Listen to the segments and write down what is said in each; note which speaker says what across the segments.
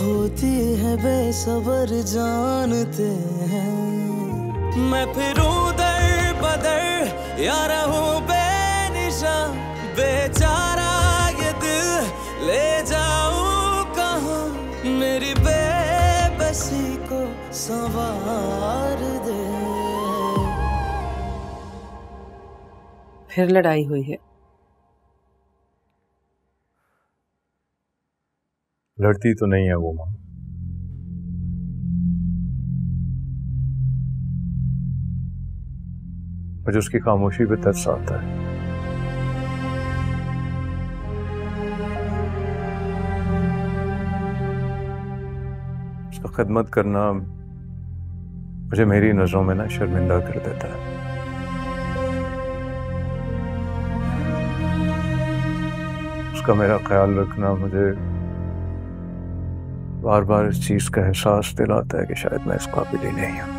Speaker 1: होती है बेसब्र जानते हैं। मैं फिरूं दर बदर या रहूं बेनिशा, बेचारा ये दिल ले जाऊं कहाँ, मेरी बेबसी को संवार दे।
Speaker 2: फिर लड़ाई हुई है?
Speaker 3: लड़ती तो नहीं है वो माँ, मुझे उसकी खामोशी पे तरस आता है। उसका खिदमत करना मुझे मेरी नजरों में ना शर्मिंदा कर देता है। उसका मेरा ख्याल रखना मुझे बार बार इस चीज का एहसास दिलाता है कि शायद मैं इस काबिल ही नहीं हूं।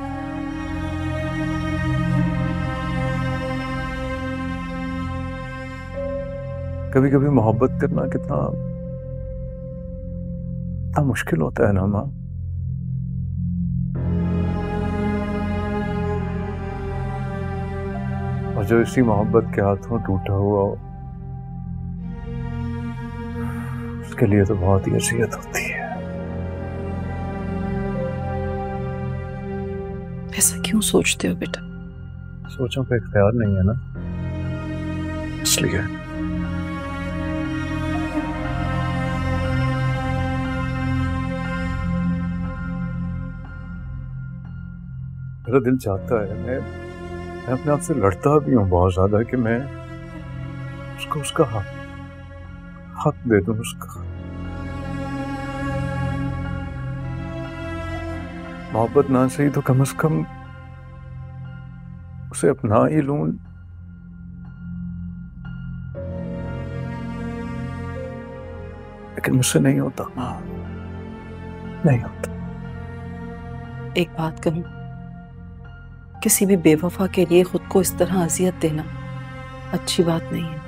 Speaker 3: कभी कभी मोहब्बत करना कितना मुश्किल होता है ना माँ। और जो इसी मोहब्बत के हाथों टूटा हुआ हो, उसके लिए तो बहुत ही अज़ियत होती है।
Speaker 2: ऐसा क्यों सोचते हो बेटा?
Speaker 3: सोचों का इख्तियार नहीं है ना, इसलिए। मेरा दिल चाहता है, मैं अपने आप से लड़ता भी हूँ बहुत ज्यादा कि मैं उसको उसका हक दे दूं उसका। मोहब्बत ना सही तो कम से कम उसे अपना ही लूं। लेकिन मुझसे नहीं होता, नहीं होता।
Speaker 2: एक बात कहूं, किसी भी बेवफा के लिए खुद को इस तरह अजियत देना अच्छी बात नहीं है।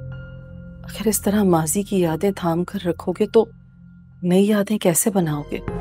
Speaker 2: अगर इस तरह माजी की यादें थाम कर रखोगे तो नई यादें कैसे बनाओगे?